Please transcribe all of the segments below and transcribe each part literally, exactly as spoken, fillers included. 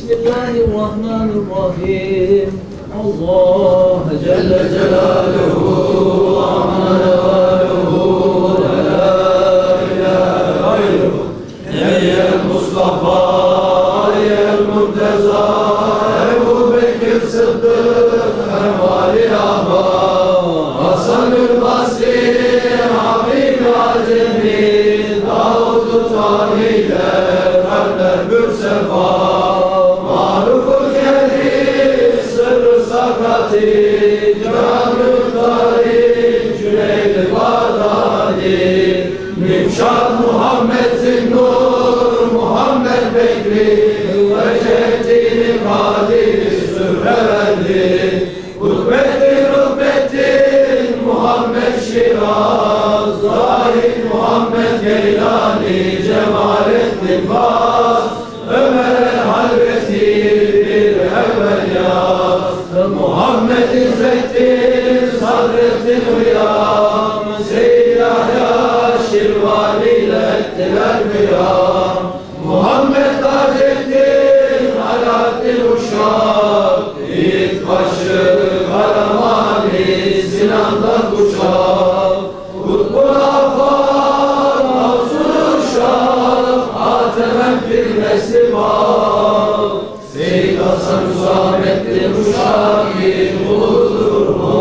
Bismillahirrahmanirrahim. Allah Celle Celaluhu Aman Evaluhu La ilahe gayruhu Nebiyyel Mustafa Aliyel Munteza Ebu Bekir Sıddık Emali Abba Hasanül Basri Habib Acemi Davud-u Taliler Kalpler Gülsefa Maruf-u Kerim Sırrı Sakati Cami-ü Tarih Cüneyl-i Bağdadi Nimşat Muhammed Zinnur Muhammed Bekri Ve Ceddin-i Kadir Sürrevendi Kutbettin Rübbettin Muhammed Şiraz Zahid Muhammed Geylani Cemalettin Baz Ömer el-Halveti bir evvel yaz Muhammed İzzettin Sadrettin Hıyam Seyyid Yahya Şirvani ile ettiler kıyam Muhammed Taceddin Alaaddin Uşak İlk başı Karamani Sinan'dan kuşak Kutbul Afan Avsun Uşak Atemen bir nesli var Seyyid Hasan Hüsamettin Uşak bir kuludur mu?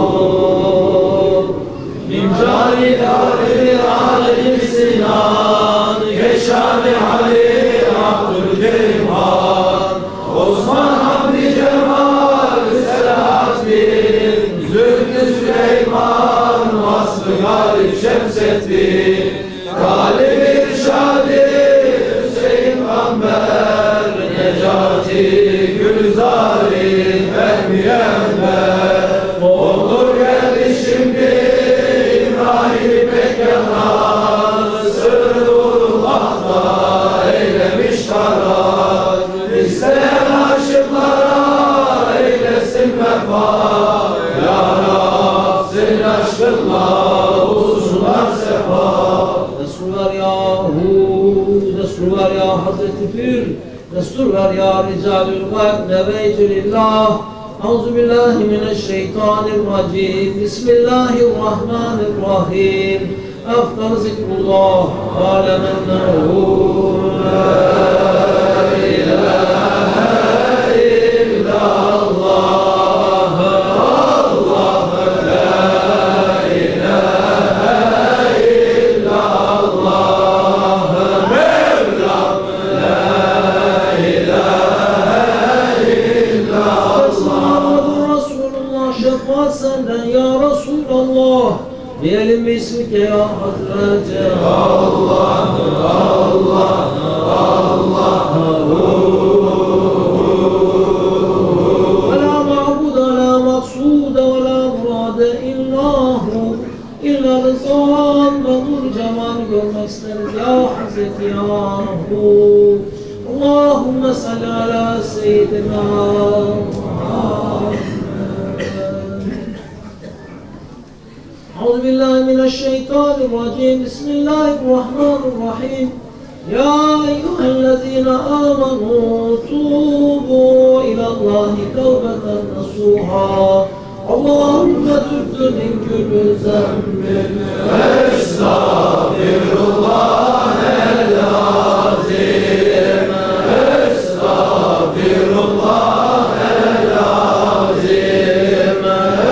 İmcali Dâri Alim Sinan Keşani Halil Abdülkerim Han Osman Hamdi Cemal Selahattin Zülfü Süleyman Vasfı Galip Şemsettin Galip İrşadi Hüseyin Kamber Necati Gülzari Fehmi Enver Olur geldi şimdi İbrahim Bekyanlar Sırrullah'ta eylemiş karar İsteyen aşıklara eylesin vefa Ya Rab senin aşkınla olsunlar sefa Destur ver yahu, destur ver ya Hazreti Pir Destur ver ya Ricalül Gayb Neveytü lillah Euzubillahimineşşeytanirracim Bismillahirrahmanirrahim Eftal zikrullah Alemennehu La ilahe illallah Allah La ilahe illallah Mevlam La ilahe illallah Resulullah şefaat senden ya Resulallah Diyelim bismike ya Hazreti Allah Allah Allah Ve la ma'buda la maksuda ve la murade illahu İlla rızan ve nur cemal'i görmek isteriz ya Hazreti Yahu Allahümme salli ala seyyidina Muhammed Euzubillahimineşşeytanirracim Bismillahirrahmanirrahim Ya eyyühellezine amenu tubu ilallahi tevbeten nasuha Allahümme tübdü min külü zembin Estağfirullah el-azim Estağfirullah el-azim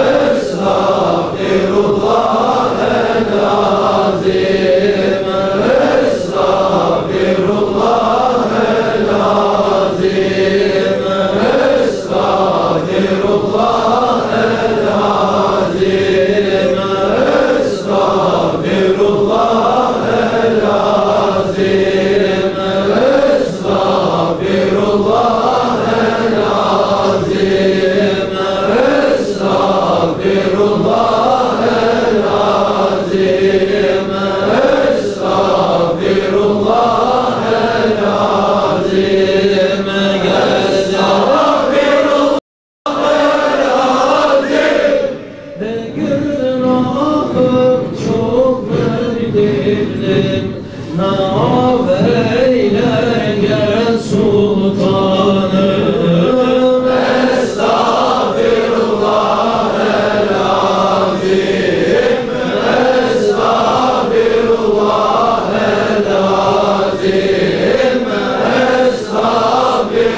Estağfirullah el-azim Estağfirullah el-azim Estağfirullah el-azim Estağfirullah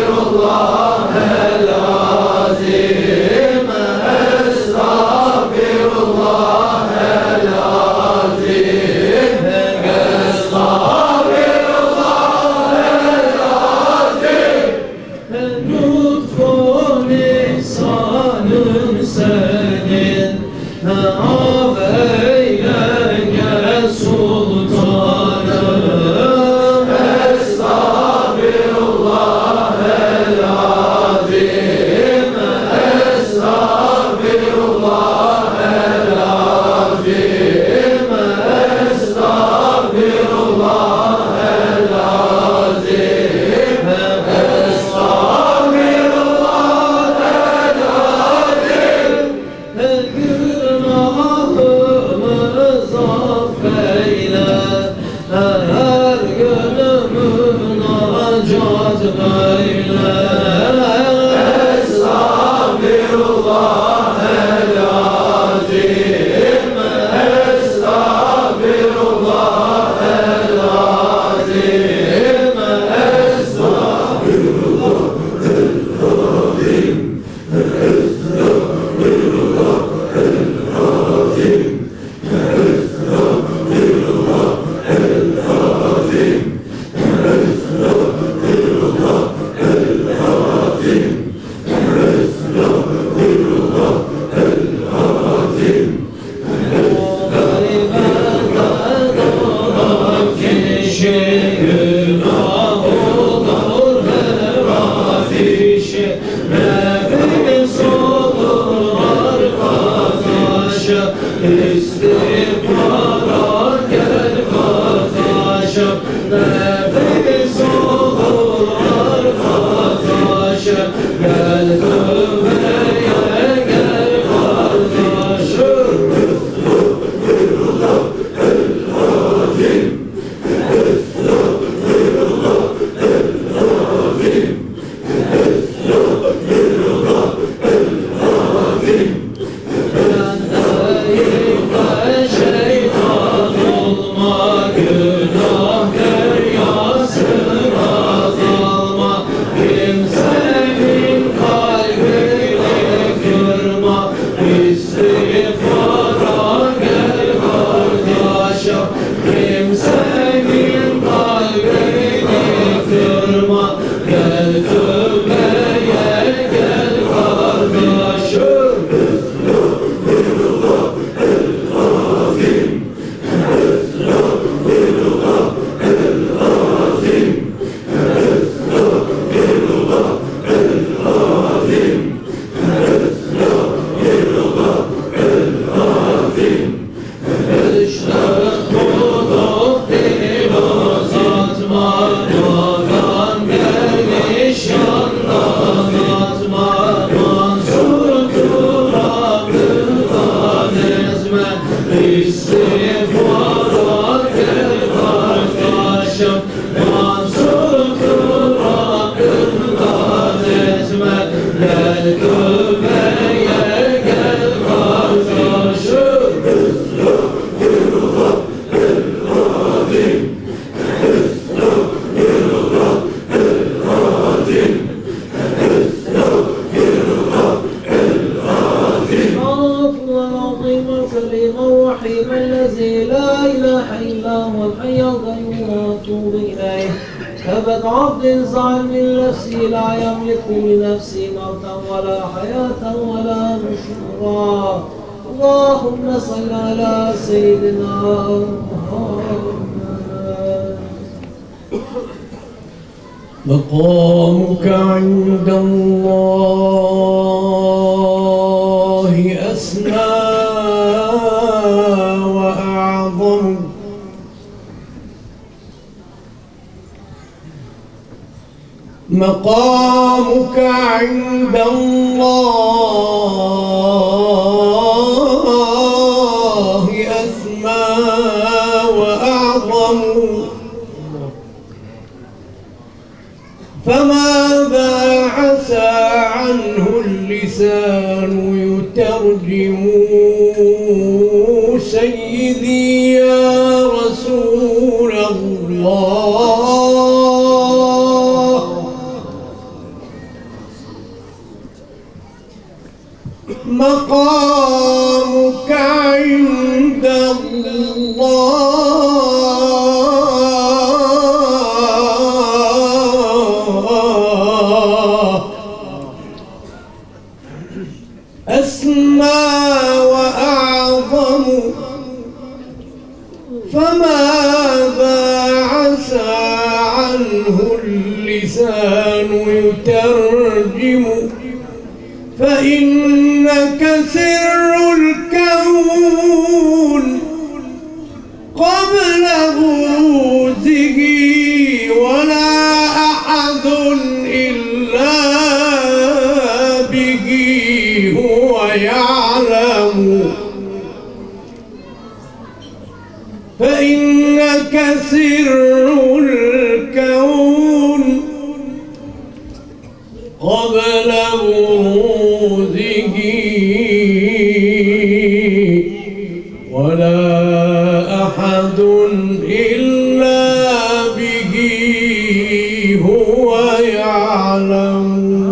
مقامك عند الله أسمى وأعظم مقامك عند الله أسمى وأعظم فماذا عسى عنه اللسان يترجم سيدي يا رسول الله مقامك عند الله أسمى وأعظم، فماذا عسى عنه اللسان يترجم، فإنك سر الكون قبل بروزه، ولا أحد إلا به هو يعلم، فإنك سر الكون قبل بروزه، ولا أحد إلا به هو يعلم.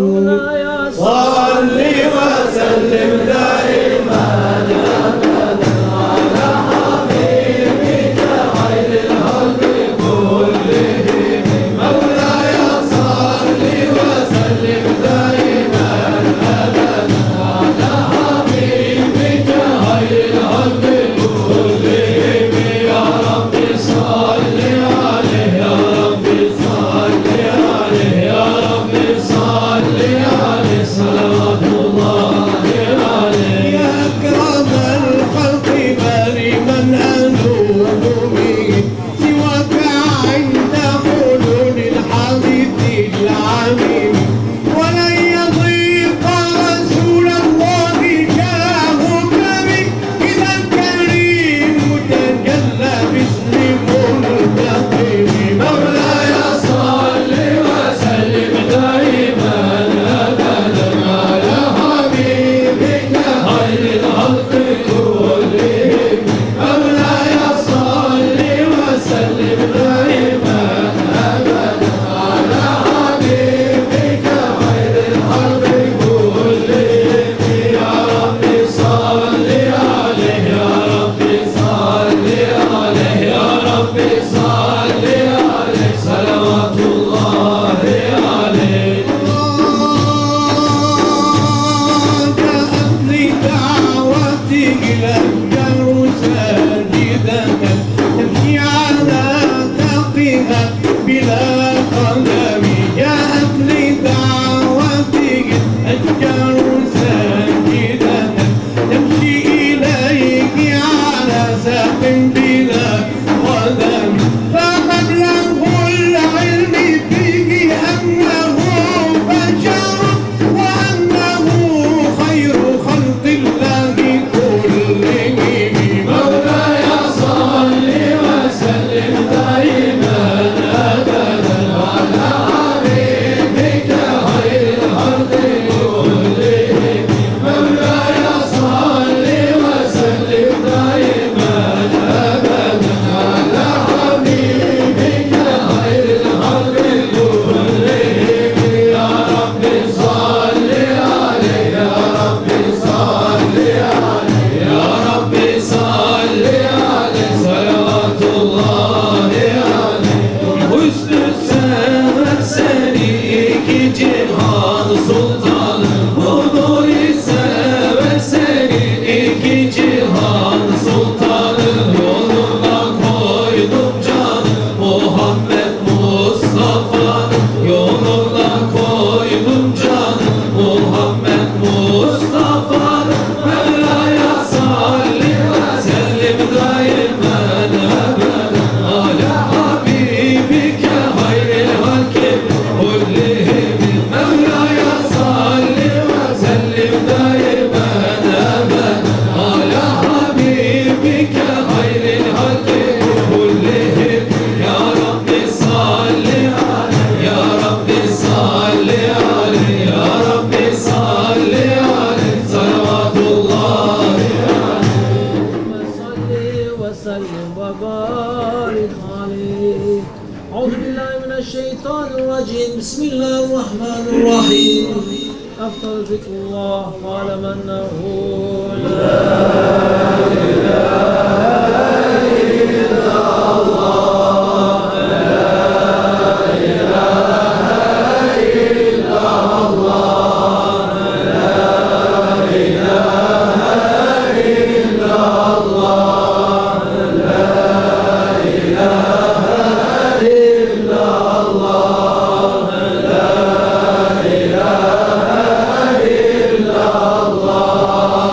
صل وسلم دائما أبدا على حبيبك خير الخلق كلهم، مولاي صل وسلم دائما أبدا على حبيبك خير الخلق كلهم، يا رب صل عليه، يا رب صل عليه، يا رب صل عليه، صلوات الله عليه. يا أكرم الخلق باري من أنوب به سواك عند حلول الحديث العميم، ولن يضيق رسول الله جاهك به إذا الكريم تجلى باسم منتقم، مولاي صل وسلم دائما أبدا على حبيبك خير الخلق كلهم، مولاي صل وسلم دائما أبدا على حبيبك خير الخلق كلهم، يا رب صل عليه، يا رب صل عليه، يا رب صل عليه، صلوات الله عليه. جاءت لدعوتي إلى الجر ساجدة تمشي على ساقها بلا قدم، جاءت لدعوتي الجر ساجدة تمشي إليك على ساق بلا قدم، فمبلغ العلم فيه أنه بشر وأنه خير خلق الله كلهم، مولاي صل وسلم دائما أبدا على حبيبك خير الخلق كلهم، مولاي صل وسلم دائما أبدا على حبيبك خير الخلق كلهم، يا رب صل عليه، يا رب صل عليه، يا رب صل عليه، صلوات الله عليه. حسن السماء سريك cihan sultanı, budur السماء سريك cihan sultanı, yoluna koydum canı Muhammed Mustafa'nın, yoluna koydum canı Muhammed Mustafa'nın, Mevla'ya salli ve sellim daimen ebeden ala habibike hayril halki kullihim, Mevla'ya salli ve sellim daimen ebeden ala habibike hayril halki kullihim, ya Rabbi salli aleyh, ya Rabbi salli aleyh, ya Rabbi salli aleyh, salavatullah وسلم وبارك عليه. أعوذ بالله من الشيطان الرجيم، بسم الله الرحمن الرحيم. أفضل ذكر الله فاعلم أنه لا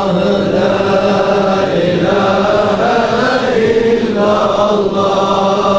الله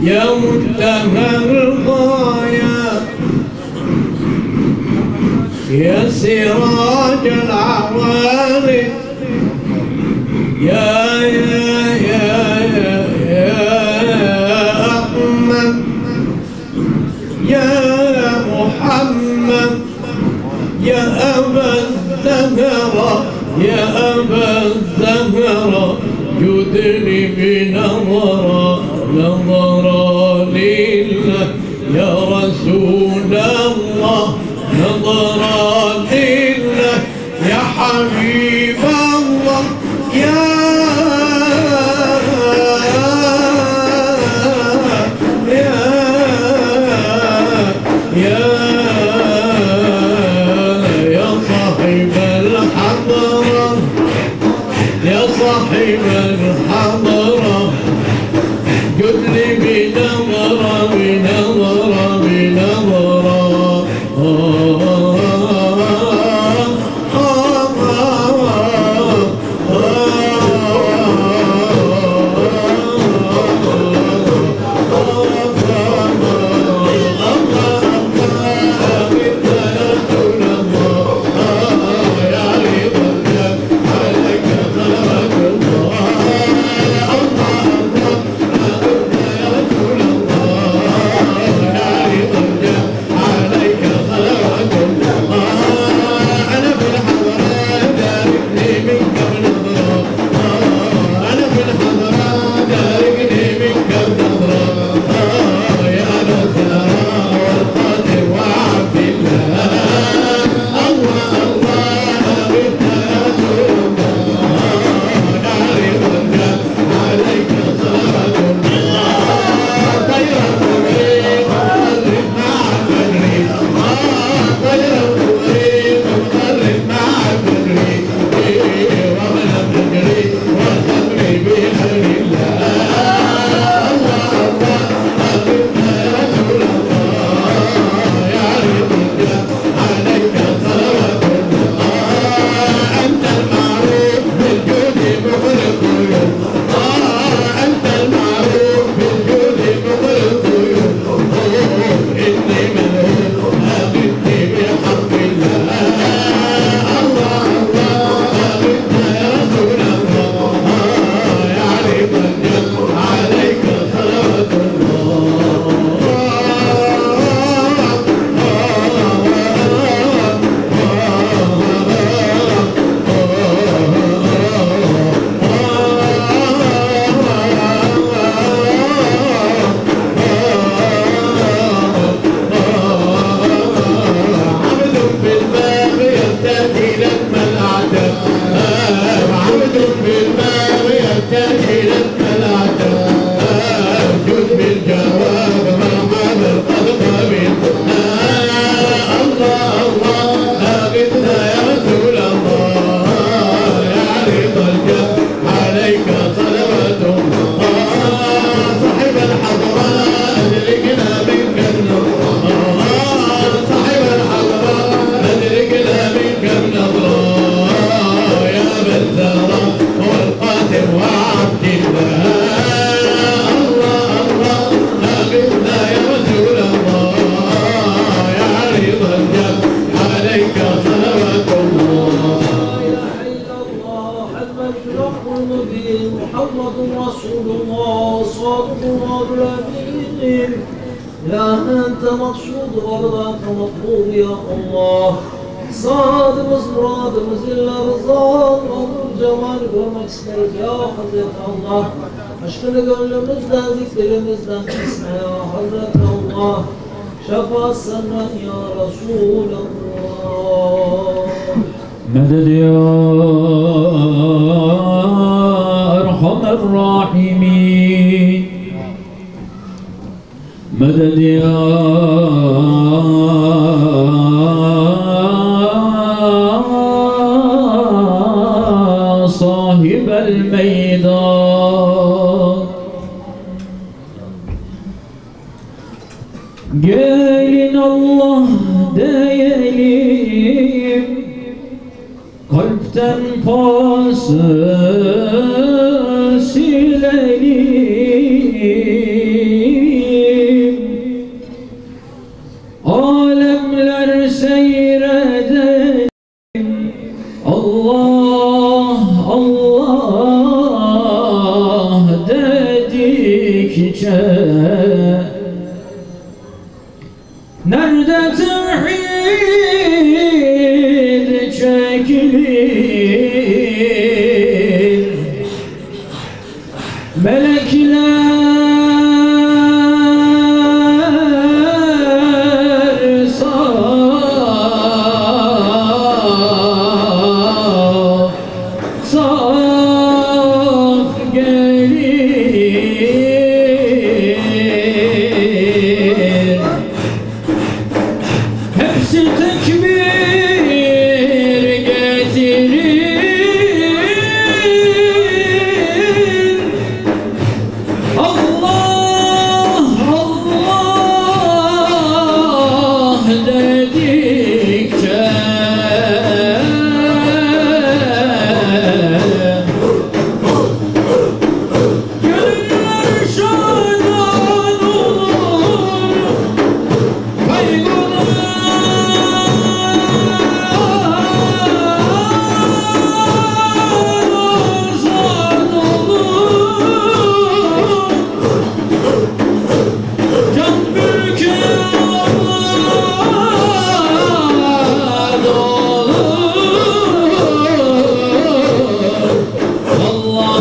يا منتهى الغاية يا سراج العوارض يا يا يا يا يا أحمد يا محمد يا أبا الزهرة يا أبا الزهرة جدني بنظرة نظرة لله يا رسول الله نظرة لله يا حبيب الله يا يا يا يا صاحب الحضرة يا صاحب الحضرة جد لي بنظرة بنظرة بنظرة آه مدد يا أرحم الراحمين مدد يا صاحب الميدان قالنا الله دايلين قلب تنفاس سلالي nerede tevhid çekilir, melekler saf saf gelir, hepsi tekbir getirir. Allah Allah dedikçe gönüller şadan olur, kaygılar zat olur, can bürküyorlar olur. Allah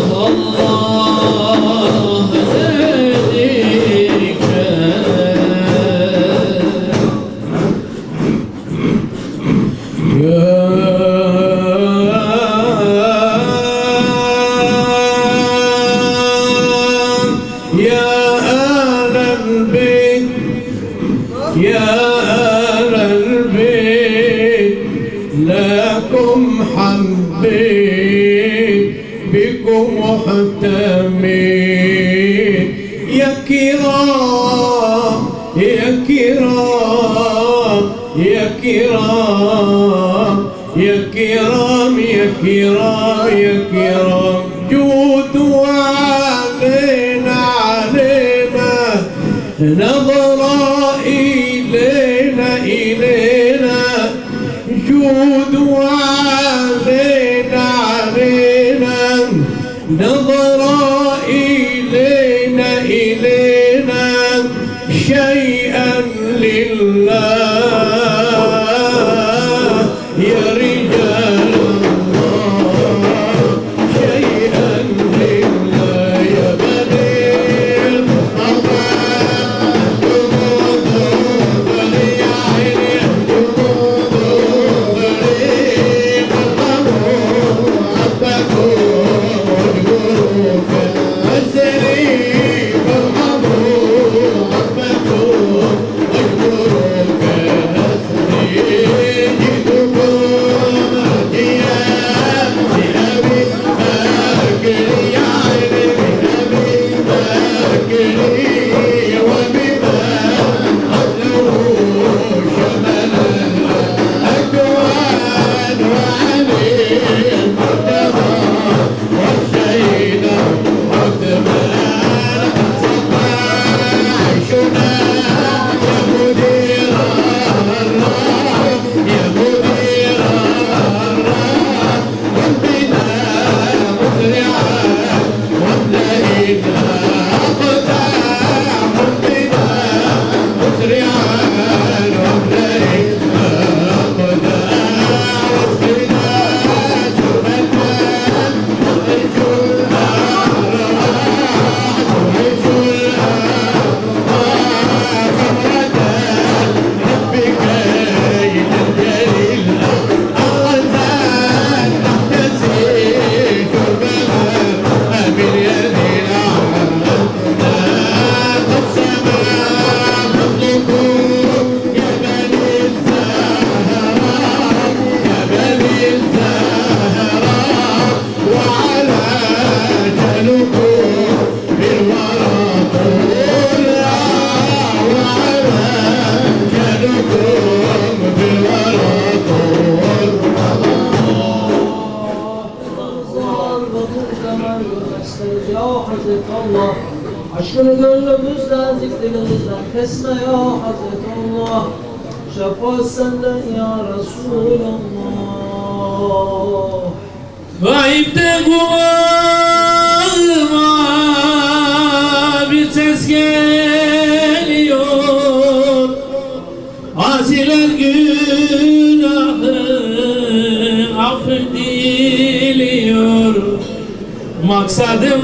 Allah dedikçe يا أهل البيت يا أهل البيت لكم حبيت بكم محتمين يا كرام يا كرام يا كرام يا كرام يا كرام يا كرام جودوا علينا علينا نظرة إلينا إلينا جودوا علينا علينا نظرة إلينا إلينا شيئا لله يا رجال الله شيئا لله يا بني Aşkını gönlümüzden, zikrimizden kesme ya Hazreti Allah. Şefaat senden ya Resulallah. Gayipte kulağıma bir bir ses geliyor, asiler günahı affediliyor. Maksadım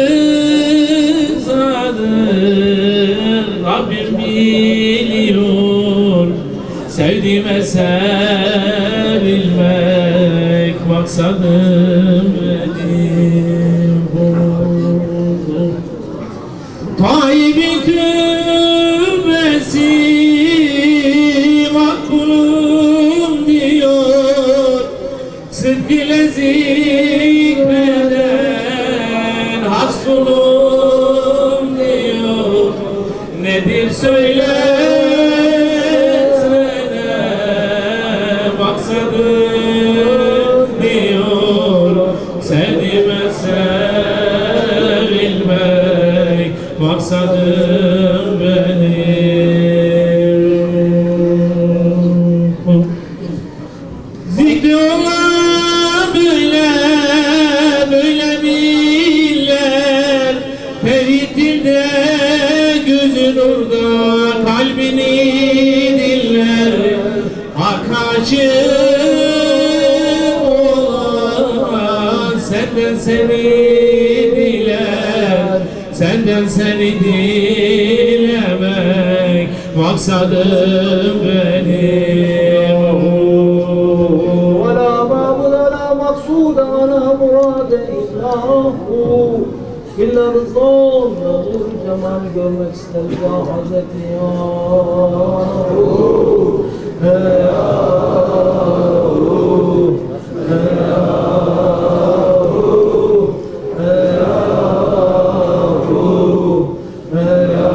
rızadır, Rabbim biliyor. Sevdiğime sevilmek maksadım benim. Tayyip'in kümbesi makbulum diyor, sıdk ile zikreden hasbulum diyor. Nedir söylesene maksadım diyor. Sevdiğime sevilmek maksadım benim. Zikri olan böyle böyle biller, tevhiddir de gözün orada, kalbini dinler. Akaşım olan senden seni diler, senden seni dilemek maksadım benim. ولا معبد ولا مقصود ولا مراد إلا هو. İlla rızan olur cemal görmek isteriz ya Hazreti ya. Hey ya. Hey ya. Hey ya. Hey ya.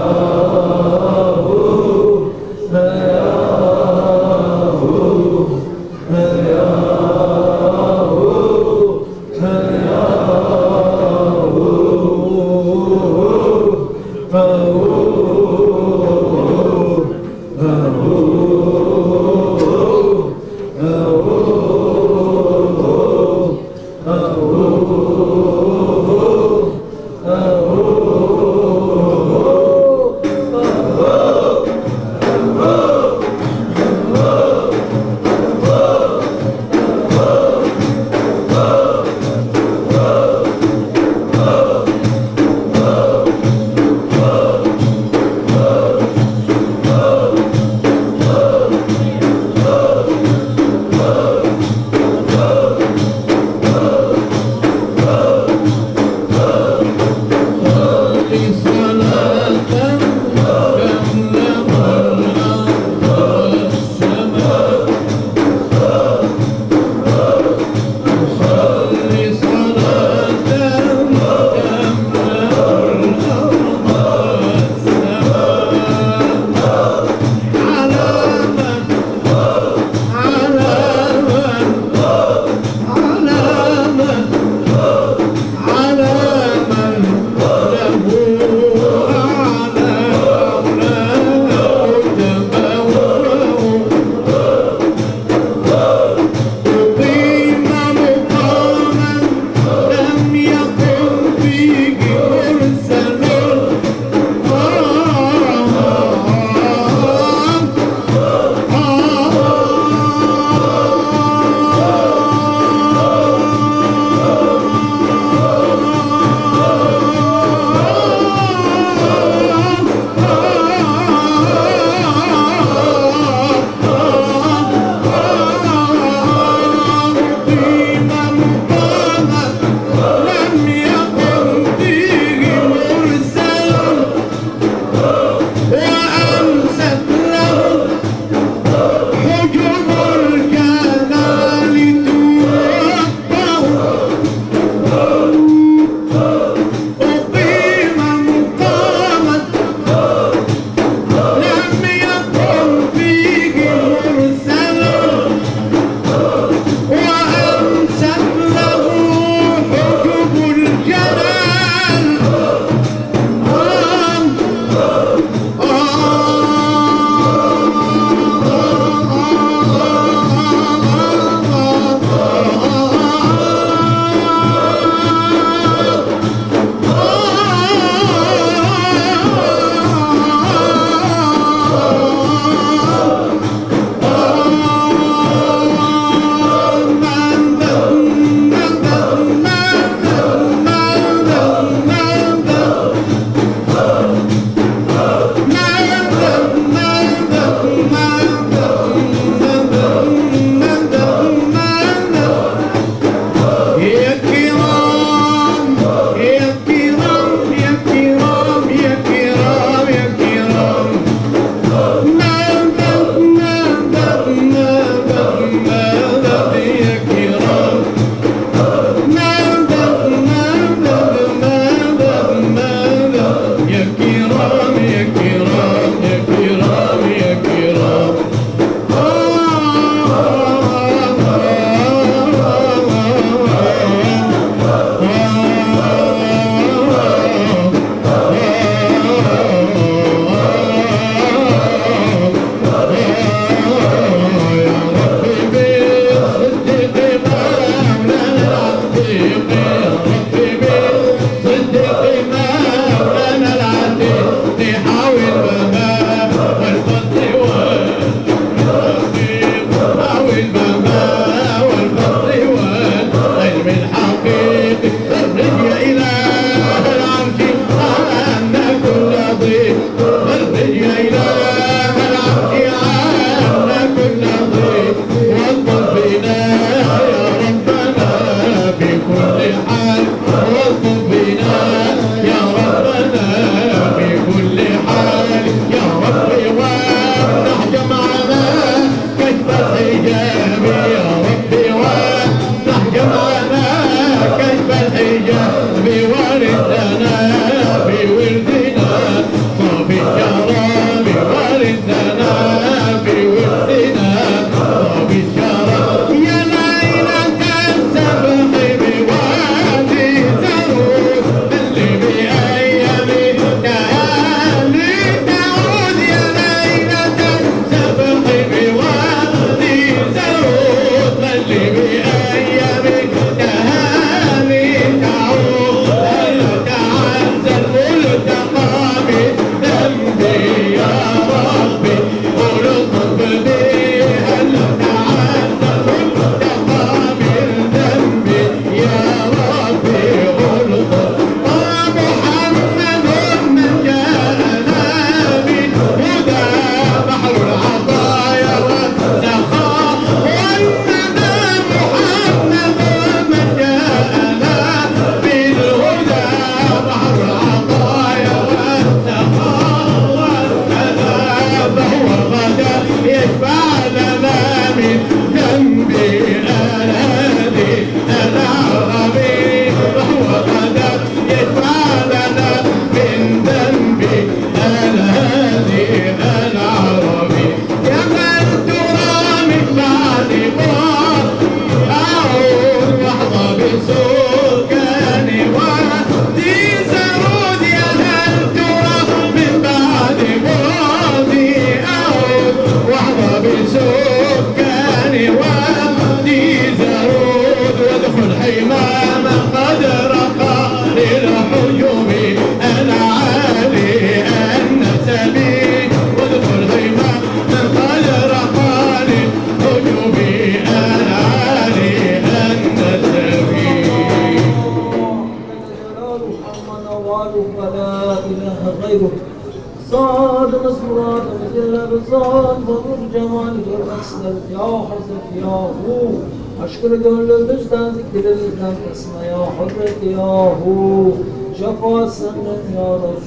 Sadımız muradımız illa rızan olur cemal görmek isteriz ya Hazret Yahu. Aşkını gönlümüzden zikrimizden kısma ya Hazret Yahu. Şefaat senden ya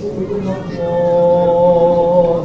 Resulullah.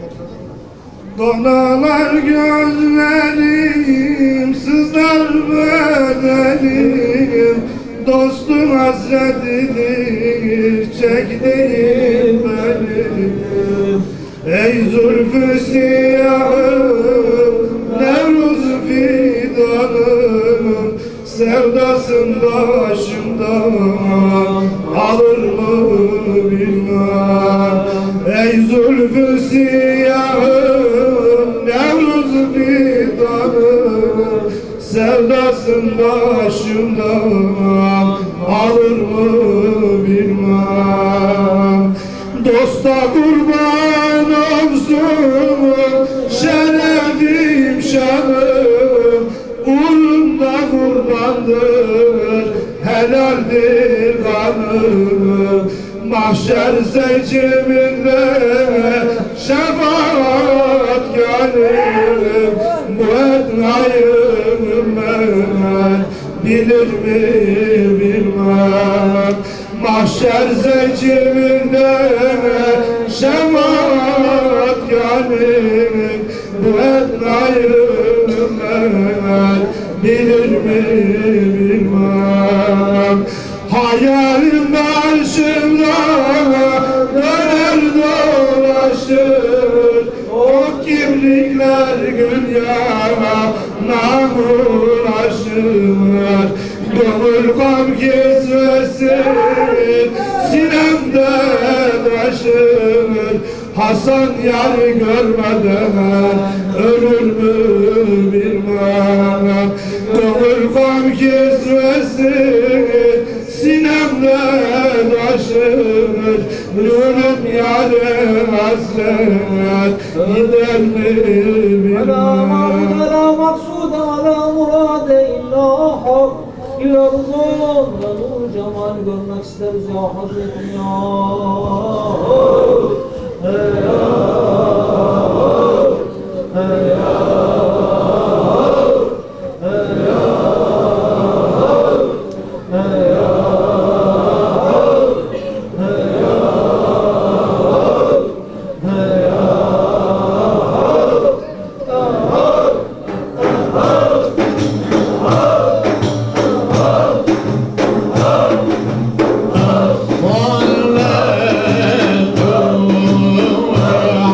Donalar gözlerim, sızlar bedenim, dostum hasretidir, çektiğim benim. Ey zülfü siyahım, Nevruz fidanım, sevdasın başımdan alır mı bilmem. Ey zülfü siyahım, Nevruz fidanım, sevdasın başımdan alır mı bilmem. Dosta kurban olsun şerefim şanım, uğrunda kurbandır helaldir kanım. Mahşer seçiminde şefaat gönlüm, bu etnayım ben bilir mi bilmem. Mahşer seçiminde şefaat gönlüm, bu etnayım ben bilir mi bilmem. Hayalim karşımda döner dolaşır, o kimlikler gül yana ulaşır. Gönül gam kesmesin, sinemde taşır. Hasan yar görmeden ölür mü bilmem. Gönül gam kesmesin, sinemde taşır. Ölüm yâre hasret gider mi bilmem. Ala maksuda ala murade illa hak, illa rızan ve nur cemal görmek isteriz ya Hazreti ya. Hey ya, hey ya, hey ya, hey ya. Sallallahu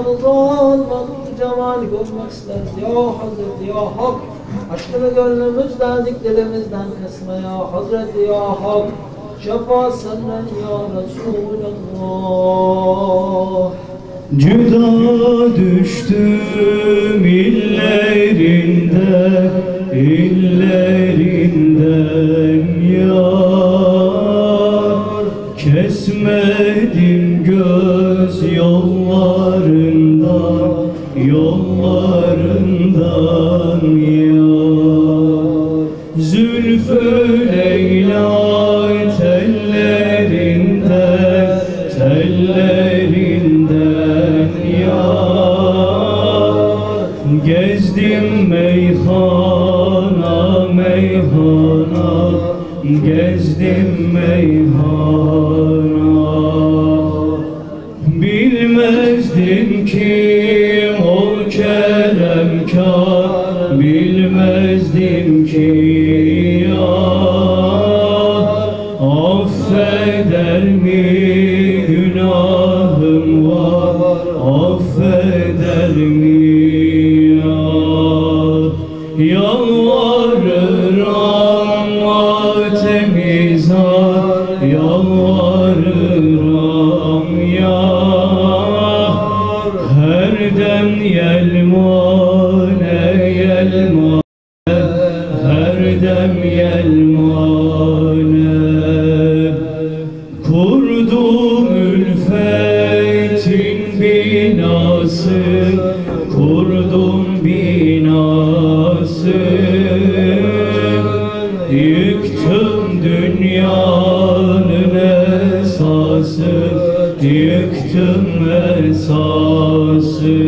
rızan ve nur cemali görmek isteriz ya Hazreti ya Hak. Aşkını gönlümüzden, zikrimizden kısma ya Hazreti ya Hak. Şefa senden ya Resulallah. Cüda düştüm illerinden, illerinden yar. Kesmedim göz yollarından, yollarından yar. Zülfü Leyla tellerinden, tellerinden yar. Gezdim meyhana, meyhana, gezdim meyhana. Bilmezdim kim ol keremkar, bilmezdim ki yar. Affeder mi günahım var, affeder mi yar. Yalvarırım temizar, yalvarırım yar. Her dem yelmane, yelmane, her dem yelmane. Kurdum ülfetin binası, kurdum binası. Yıktım dünyanın esası, yıktım esası.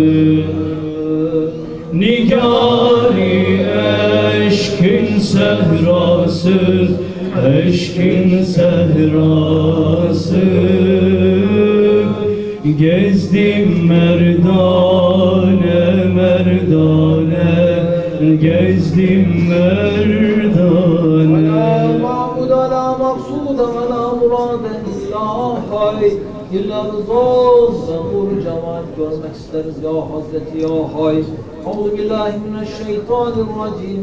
Nigari eşkin sehrası, eşkin sehrası. Gezdim merdane, merdane, gezdim merdane. La ma'bude la maksude ve la murade illa hay. Diller zor ve nur cemal görmek isteriz ya Hazreti ya Hay. Euzubillahimineşşeytanirracim.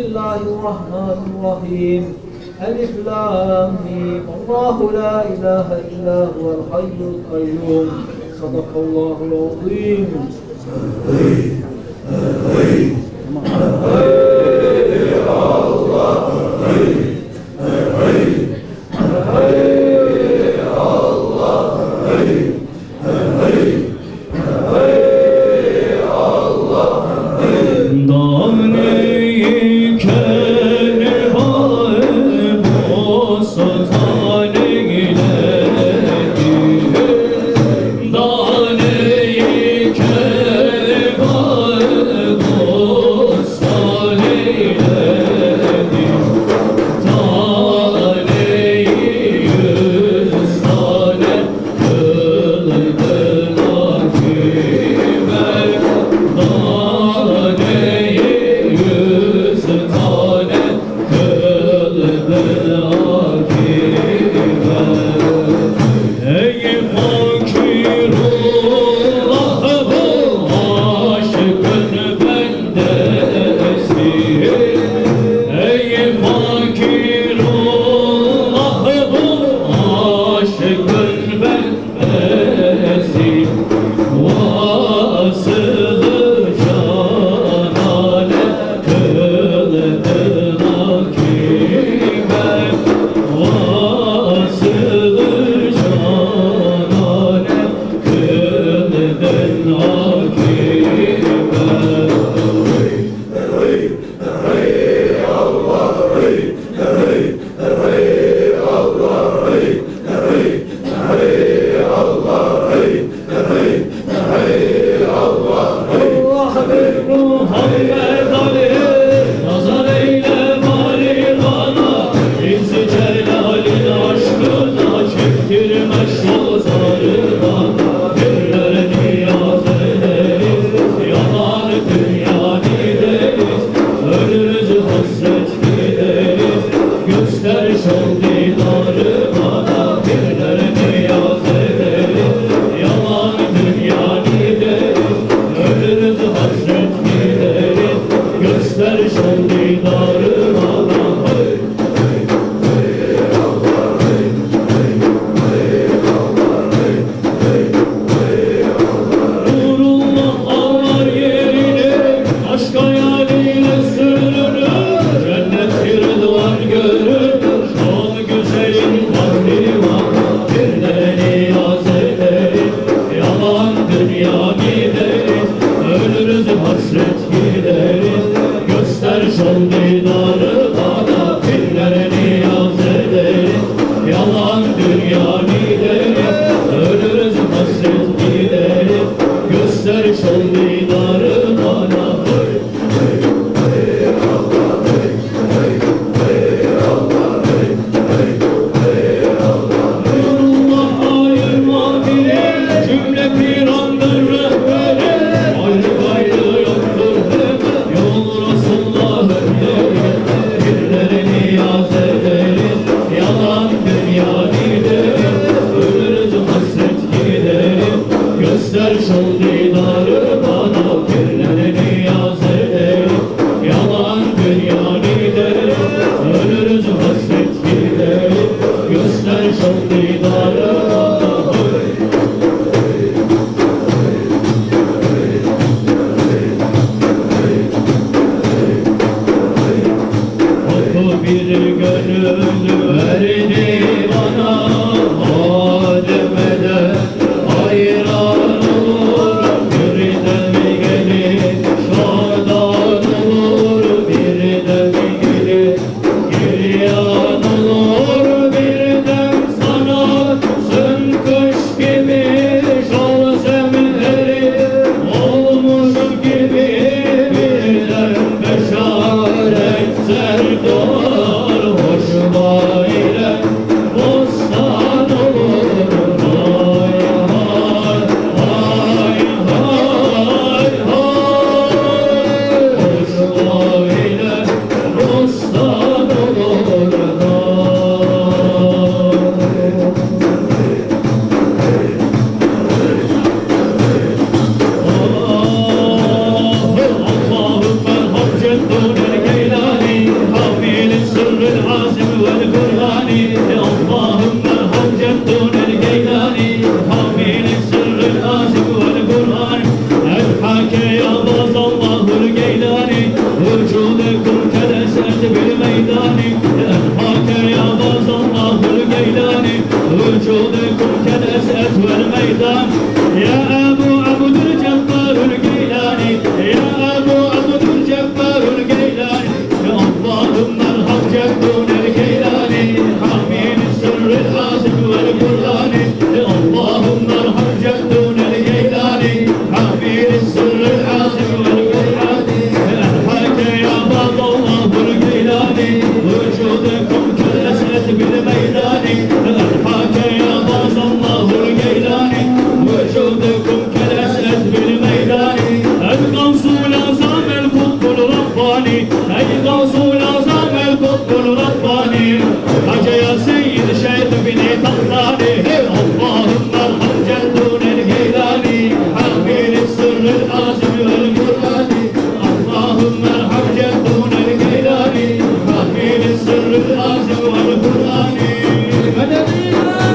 Bismillahirrahmanirrahim. Elif lam mim. Allahu la ilahe illa huvel hayyul kayyum. Sadakallahul azim. Ölürüz göster şol didarı bana. Nurullah ağlar yerine, aşk hayaliyle sürünür, cennet rıdvan görür, şol güzelin vakti var, birleri yaz ederiz, yalan dünya gideriz, ölürüz hasret gideriz, göster şol didarı bana, birlerini yaz ederiz, yalan dünya gideriz, ölürüz hasret gideriz, göster şol didarı bana. Nurullah ayırma biri, cümle pirandır rehberi, ayrı gayrı yoktur hemen, yol Resulullah'ın devri, birlerini yaz ederiz, yalan dünya gideriz, ölürüz hasret gideriz, göster şol didarı bana, birlerini yaz ederiz, yalan dünya gideriz, ölürüz hasret gideriz, göster şol didarı bana. Hakkı bir gönül verdi bana, Adem'e hayran olur, birden gelir şadan olur, birden gelir giryan olur, birden sana sönmüş gibi şol zemheri olmuş gibi, birden beşaret serdar hoşuma ile bostan olur. Hay hay hay hay hay, hoşuma ile bostan olur. اللهم ارحم جدون الجيلاني حامل السر العازم والقرآني. اللهم ارحم جدون الجيلاني حامل السر العازم والقرآني. أضحك يا باز الله الجيلاني وجودكم كالأسد بالميدان. أضحك يا باز الله الجيلاني وجودكم كالأسد والميدان. يا أبو عبد الجبار الجيلاني، يا أبو عبد الجبار الجيلاني. اللهم ارحم جدون الجيلاني حامل السر العازم والقرآن. اللهم ارحم جدون الجيلاني حامل السر العازم والقرآن. أضحك يا بعض الله الجيلاني وجودكم كالأسد بالميدان. أضحك يا بعض الله الجيلاني وجودكم كالأسد بالميدان. الغوث الأعظم القطب الرباني، الغوث الأعظم القطب الرباني. حاجة يا سيد شيخ بني طلاني. اللهم ارحم جدون الجيلاني حامل السر العازم والقرآن. اللهم ارحم جدون الجيلاني حامل السر العازم والقرآن. مددي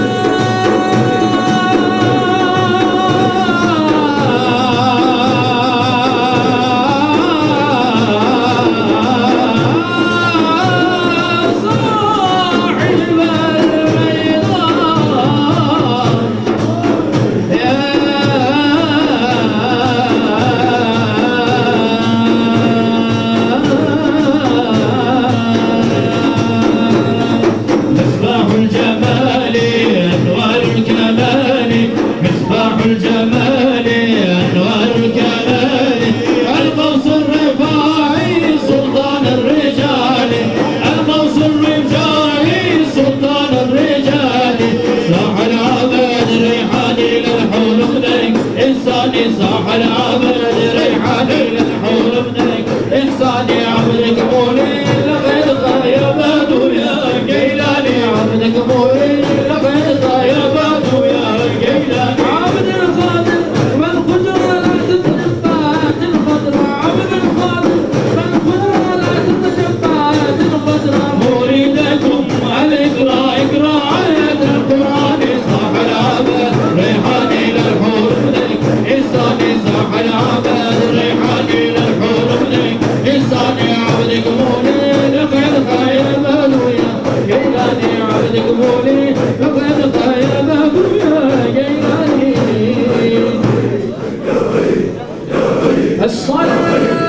الجمال أنوار الكمال. الغوث الرفاعي سلطان الرجال، الغوث الرفاعي سلطان الرجال. صاح العبد ريحاني للحول ابنك إنساني، صاح العبد ريحاني للحول ابنك إنساني. عبدك مولي لغير غيابات يا جيلاني، عبدك مولي لغير غيابات يا جيلاني. عبد القادر والقدرة لا تتنفى القدرة، عبد القادر والقدرة عبد قبولي لقد خايب ابويا جيلاني عبد قبولي لقد خايب ابويا جيلاني الصلاة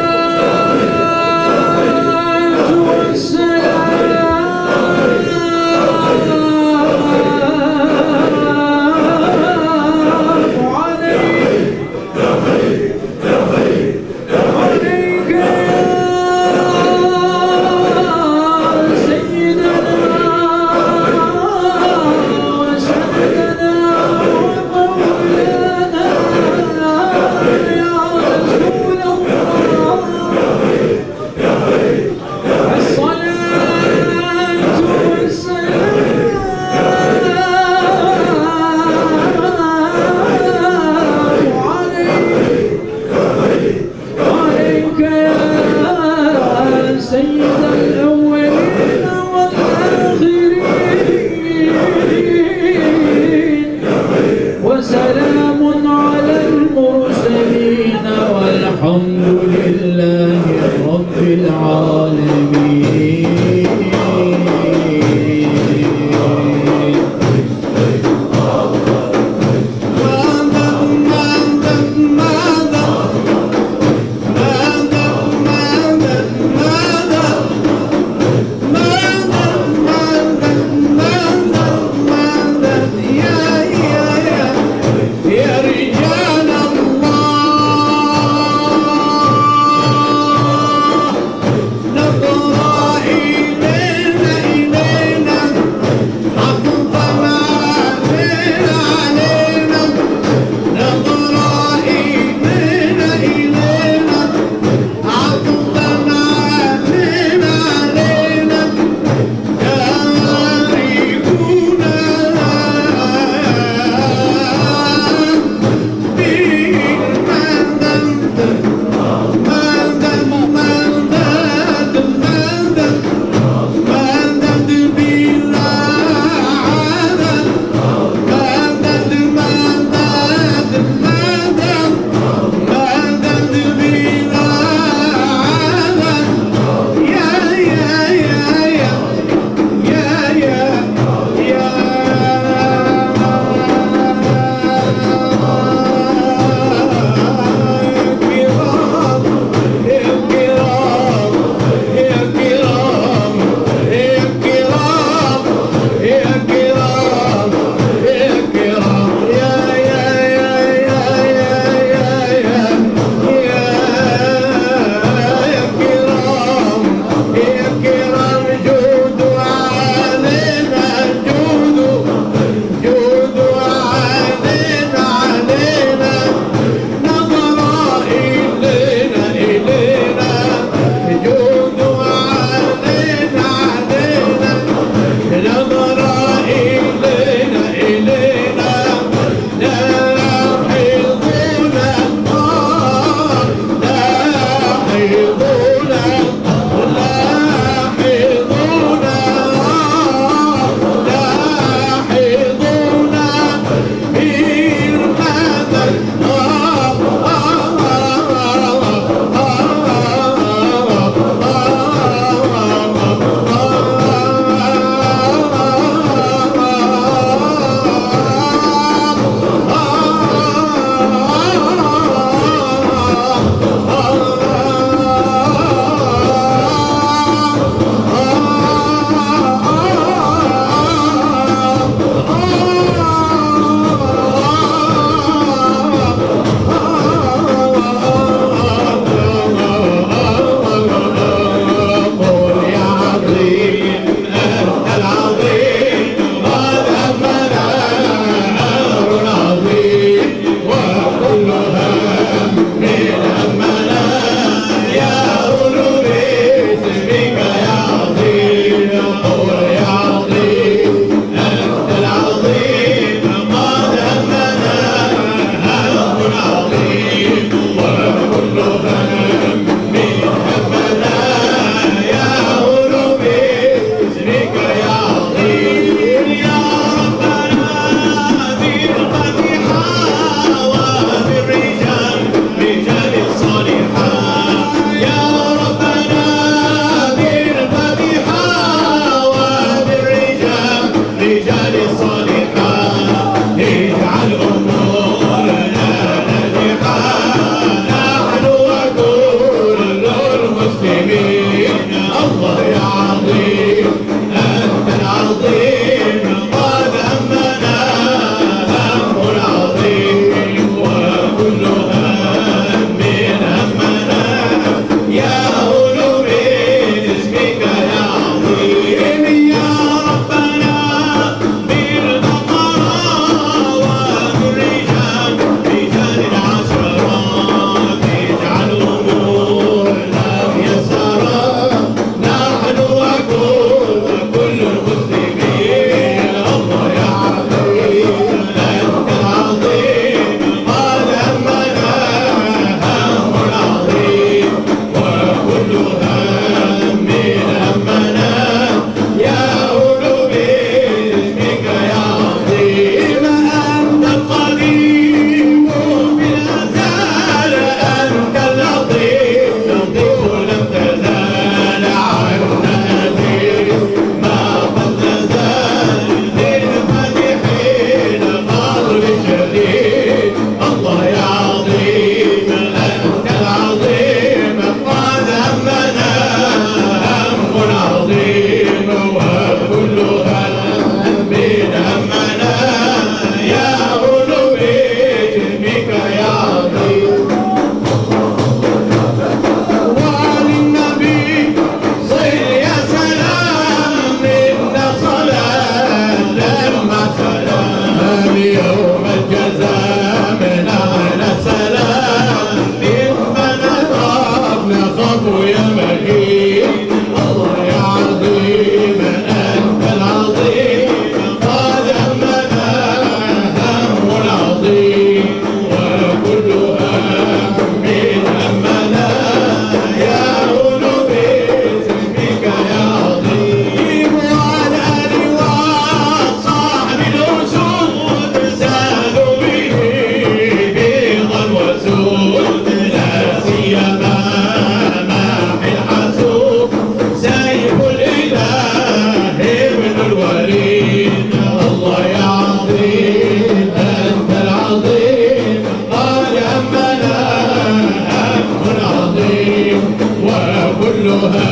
نقرأ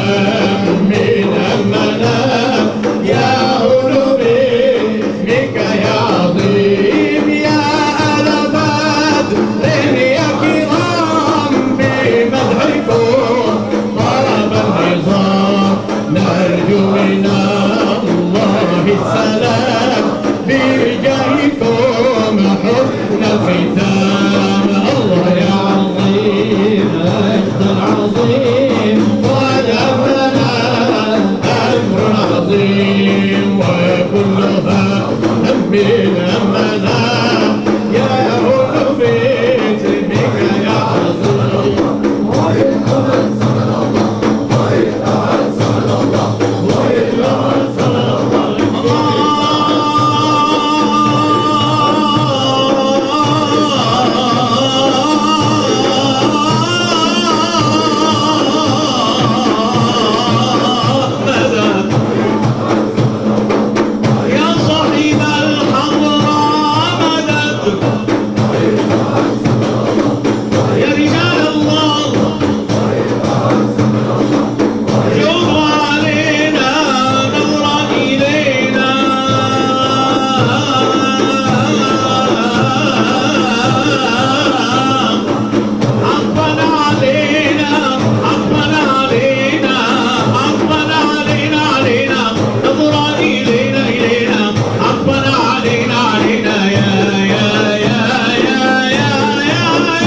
من أمنا يا أهل باسمك يا عظيم يا أهل بدر يا كرام بمدحكم ضرب العظام نرجو من الله السلام بجاهكم حسن الختام الله يا عظيم أنت العظيم ولمنا أمر عظيم وكلها من أمنا يا أهل باسمك يا عظيم يا صاحب الحضراء مدد يا رجال الله جودوا علينا نظرا إلينا عطفا علينا عطفا علينا عطفا علينا علينا نظرا إلينا إلينا عطفا علينا علينا يا يا يا يا يا يا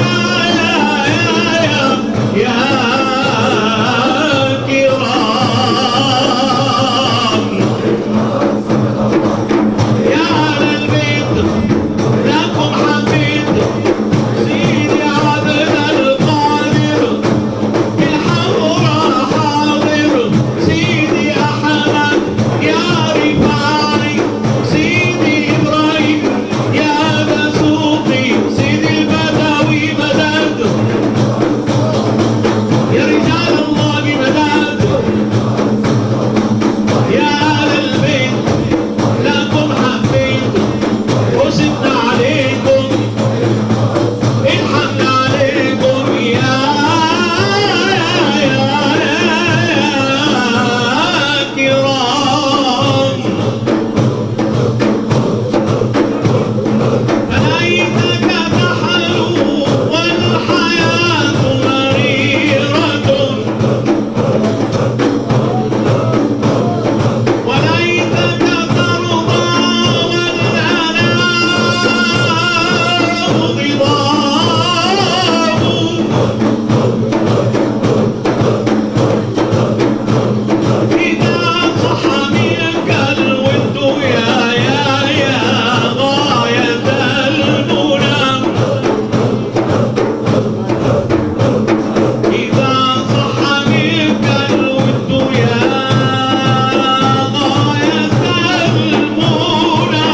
يا يا يا كرام يا أهل البيت لكم حفيد سيدي عبدنا القادر بالحضرة حاضر سيدي أحمد يا رفاعي سيدي إبراهيم يا دسوقي سيدي البدوي مدد يا رجال الله مدد يا أهل البيت لكم حبيت وسبنا عليكم الحمد عليكم يا يا كرام فليتك تحلو والحياة مريرة وليتك ترضى والأنام ضباب إذا صح منك الود يا يا يا غاية المنى إذا صح منك الود يا غاية المنى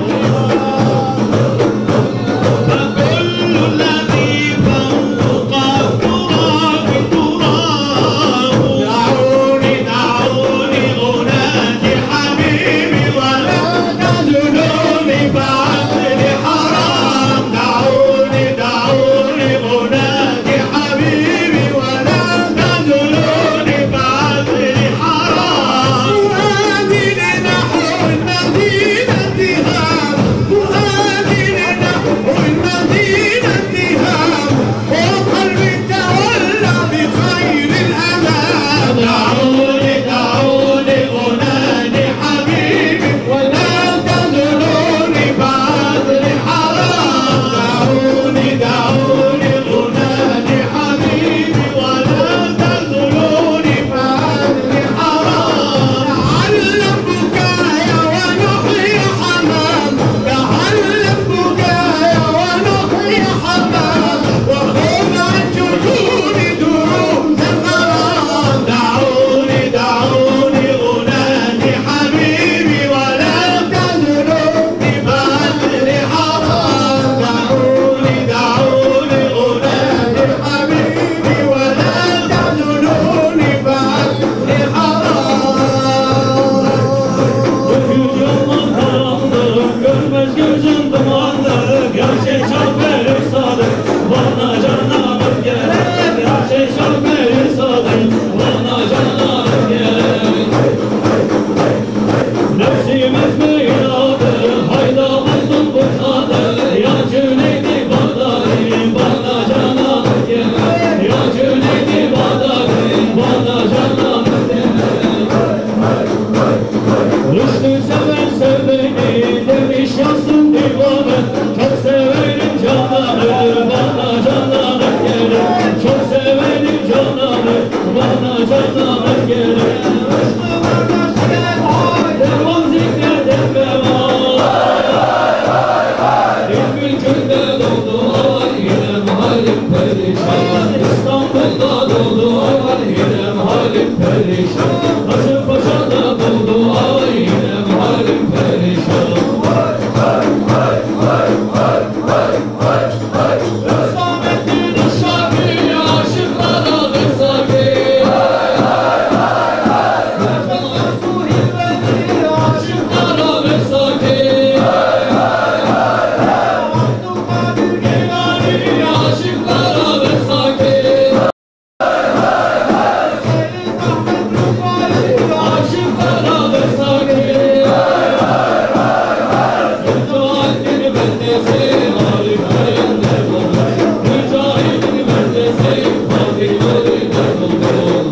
فكل الذي فوق التراب تراب دعوني دعوني أناجي حبيبي ولا تزنوني فعزلي حرام دعوني دعوني أناجي حبيبي ولا تزنوني فعزلي حرام فؤادي لنحو المدينة هام فؤادي لنحو المدينة هام وقلبي تولى بخير الأمان دعوني دعوني أنادي حبيبي ولا تزنوني بعذر حرام دعوني دعوني أنادي حبيبي ولا تزنوني بعذر حرام تعلم بكايا ونحيي حمام تعلم بكايا ونحيي حمام وخذ عن جذور دروس الغرام دعوني perişan Hasan Paşa da buldu aynen halim perişan Hüsamettin Uşak'ı aşıklara versaki Serkan Arzu Hilbeni aşıklara versaki Abdülkadir Geylani aşıklara versaki Seyyid Ahmet Rufai aşıklara versaki Mücahidin bendesi Arif Erenler oldu Mücahidin bendesi Arif Erenler oldu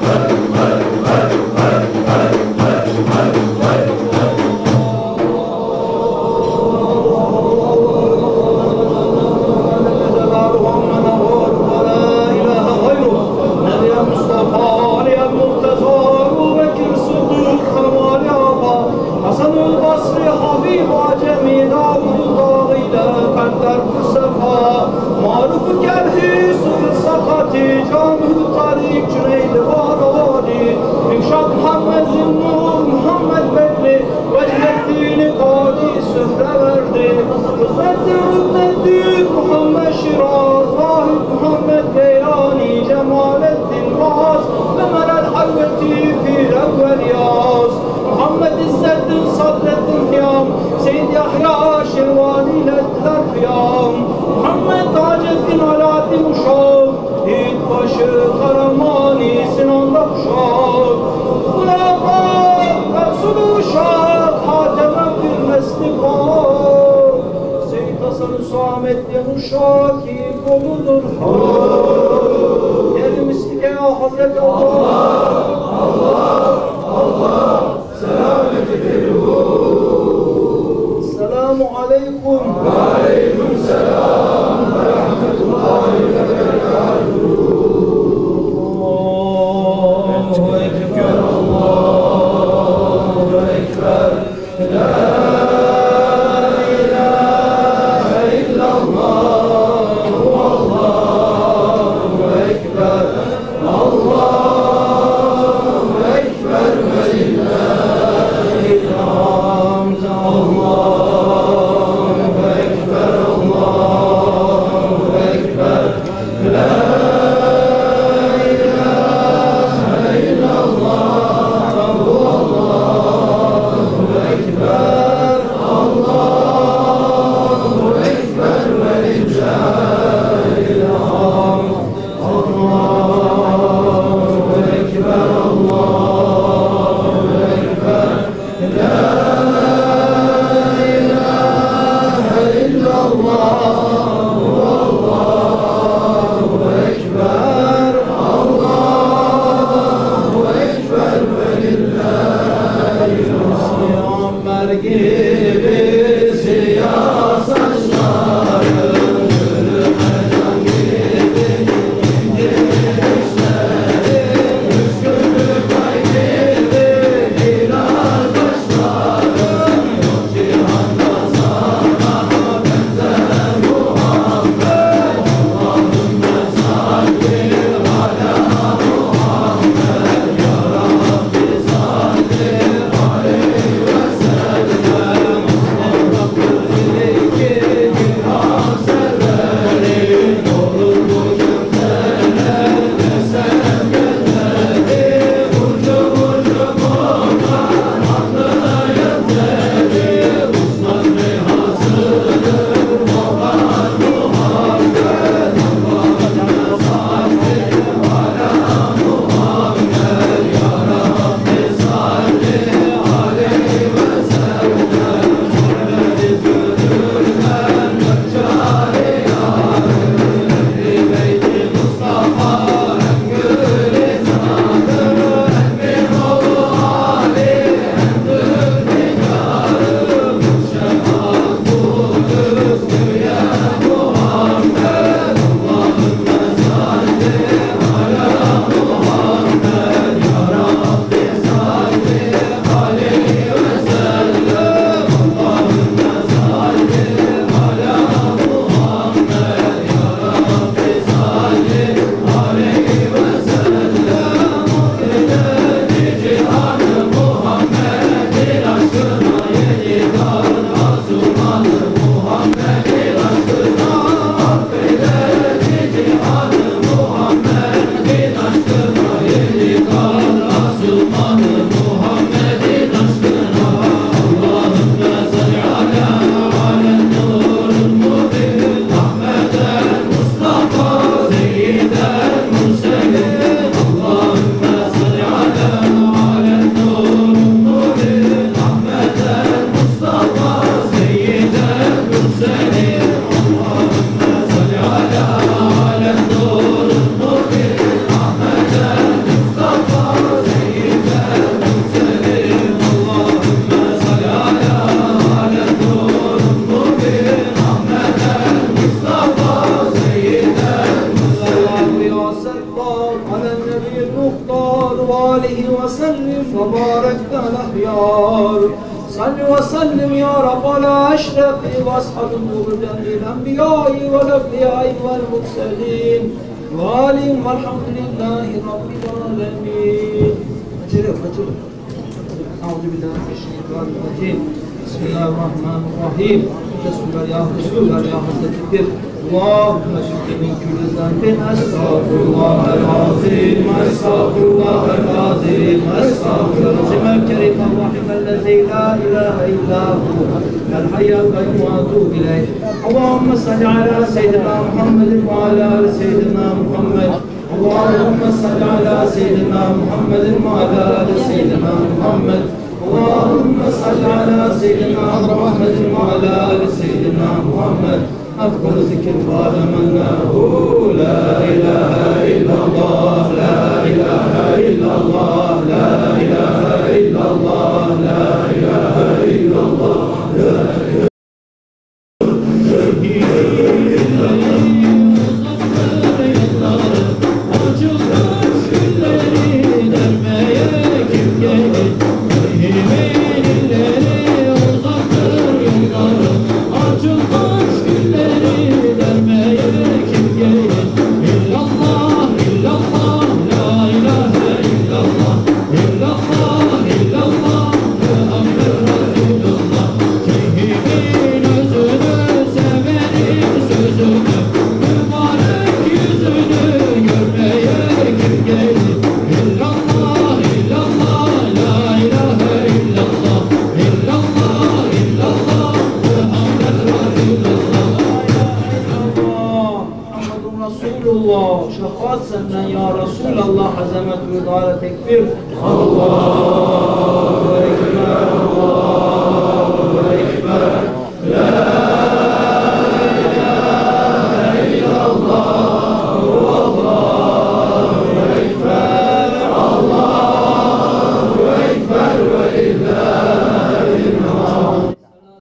Hasan-ül Basri Habib Acemi Davud dağıyla kalpler bu sefa Maruf-u Kerhi Sır Sakati Cami-ü Tarik Cüneydi Bağdadi İnkşat Muhammed Zinnur Muhammed Bekri Vecdeddin-i Kadi sühre verdi Hüznettin Rübneddin Muhammed Şiraz Zahid Muhammed Geylani Cemalettin Raz Ömer el-Halveti Pir evvel yaz Muhammed İzzeddin Sadreddin Kıyam Seyyid Yahya Şirvani Lettiler Kıyam Muhammed Taceddin Alaaddin Uşak Hitbaşı Karamani Sinan'da Uşak Ulafa Kapsul Uşak Hatem bir Meslikan Seyyid Hasan Hüsamettin Uşak Koludur Gel mislike ya Hazreti Allah Selamu aleyküm. Ve aleyküm selam ve rahmetullahi ve berekatuhu. Allahu Ekber, Allahu Ekber. La ilahe illallah. Allahu Ekber. Allahu Ekber ve lillahi hamd. Allahu Ekber, Allahu Ekber. La ilahe illallah. وبارك على الأخيار صل وسلم يا رب على أشرف وأصحاب النور جميع الأنبياء والأولياء والمرسلين وآلهم والحمد لله رب العالمين. أعوذ بالله من الشيطان الرجيم. بسم الله الرحمن الرحيم. Resulullah ya Resulullah ya Hazrettir. Allahümme şükür min külü zanbin. Estağfirullahel-azim. Estağfirullahel-azim. Estağfirullahel kerim el-rahim ellezî la ilahe illâhu. El-hayyel kayyum ve etûbü ileyh. Allahümme salli ala seyyidina Muhammedin ve ala ali seyyidina Muhammed. Allahümme salli ala seyyidina Muhammedin ve ala ali seyyidina Muhammed. اللهم صل على سيدنا محمد وعلى ال سيدنا محمد. أفضل ذكر قال من له لا إله إلا الله لا إله إلا الله لا إله إلا الله لا إله إلا الله لا إله şefaat senden ya Resulallah, azamet ve idare tekbir. Allahu Ekber.